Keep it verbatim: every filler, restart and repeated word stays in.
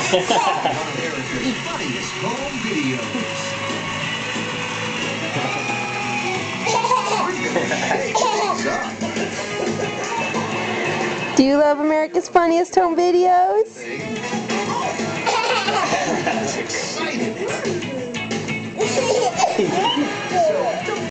America's funniest home videos. Do you love America's Funniest Home Videos? Excited.